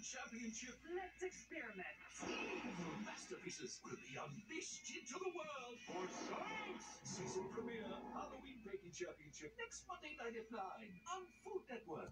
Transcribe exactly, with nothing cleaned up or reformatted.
Championship. Let's experiment. The masterpieces will be unleashed into the world for science. Season premiere Halloween Baking Championship next Monday night at nine on Food Network.